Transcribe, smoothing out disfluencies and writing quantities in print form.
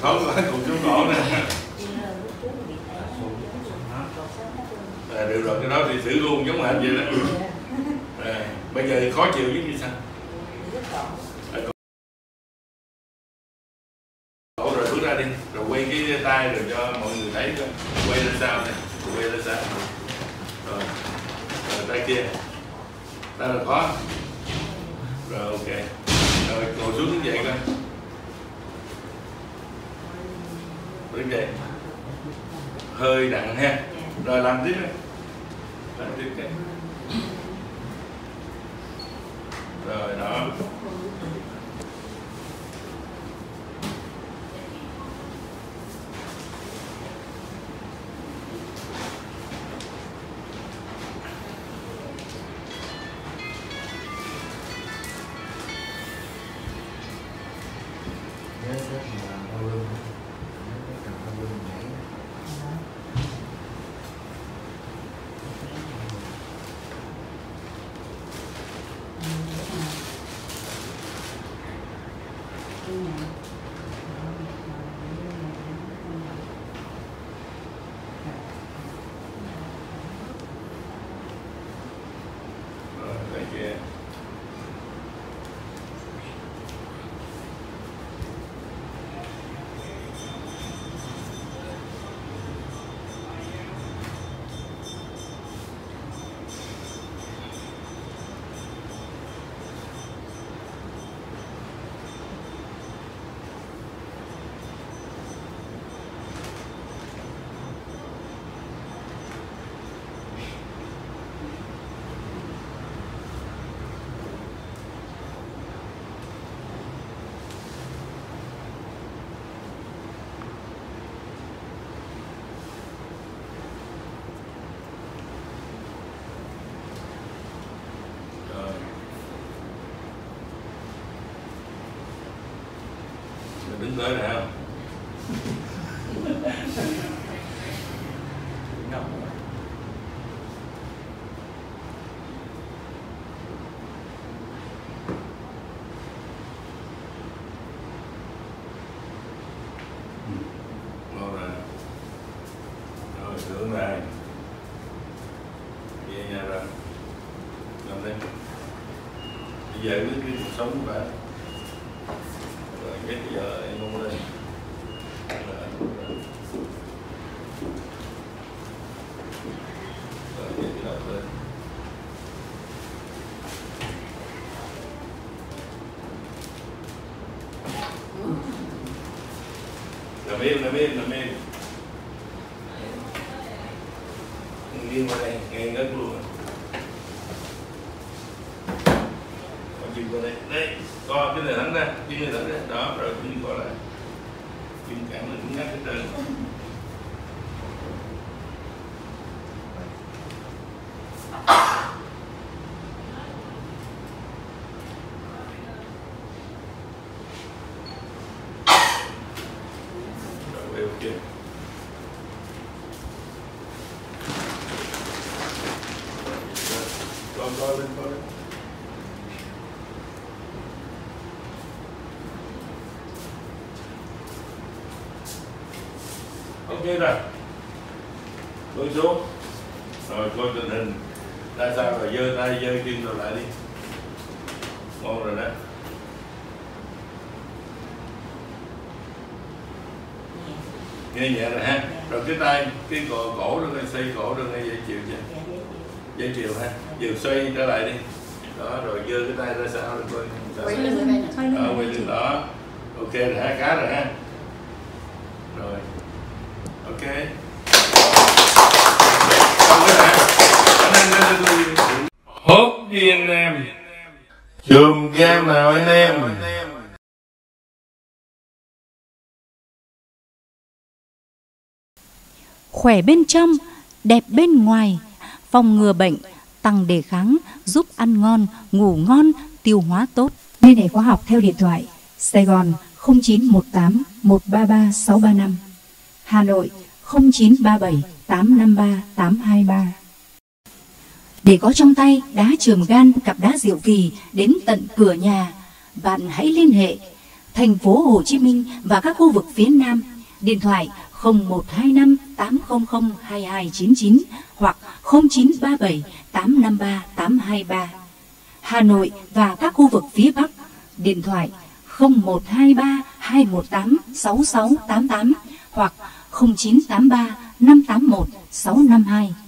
Khó quá, cụt xuống cổ nè. Được rồi, cái đó thì xử luôn giống hệt vậy đó. Bây giờ khó chịu chứ như sao? Cổ rồi bước ra đi, rồi quay cái tay rồi cho mọi người thấy coi. Quay lên sao này, quay lên sao. Rồi tay kia. Tay là khó. Rồi ok. Rồi ngồi xuống đứng dậy coi. Đứng dậy. Hơi nặng ha. Rồi làm tiếp đi. Làm tiếp cái. Rồi đó. Đứng tới này không? Ngon rồi. Rồi sướng này. Về nhà rồi. Làm đi. Bây giờ cái cuộc sống của bạn. Rồi bây giờ em ngon lên. Nằm im. Nghiêng qua đây, ngang ngất luôn. Con chân qua đây, đây, co cái này thẳng ra, chân này thẳng ra, đó, rồi chân co lại. Chân cẳng là cũng ngắt hết trơn. Okay. Coi lên. Ok rồi. Lùi xuống. Rồi coi tình hình. Ra sao rồi giơ tay giơ chân rồi lại đi. Ngon rồi đó. Nghe nhẹ rồi ha. Rồi cái tay, cái cổ đó ngay, xoay cổ đó ngay, dễ chịu chưa? Dễ chịu ha. Vừa xoay trở lại đi. Đó, rồi giơ cái tay ra sao rồi coi. Quay lưng đó. Ok rồi ha, cá rồi ha. Rồi. Ok. Hốt đi anh em. Chùm game nào anh em. Khỏe bên trong, đẹp bên ngoài, phòng ngừa bệnh, tăng đề kháng, giúp ăn ngon, ngủ ngon, tiêu hóa tốt. Liên hệ khóa học theo điện thoại Sài Gòn 0918 133 635, Hà Nội 0937 853 823. Để có trong tay đá chườm gan, cặp đá diệu kỳ đến tận cửa nhà, bạn hãy liên hệ thành phố Hồ Chí Minh và các khu vực phía Nam, điện thoại 0125 800 2299 hoặc 0937 853 823. Hà Nội và các khu vực phía Bắc, điện thoại 0123 218 6688 hoặc 0983 581 652.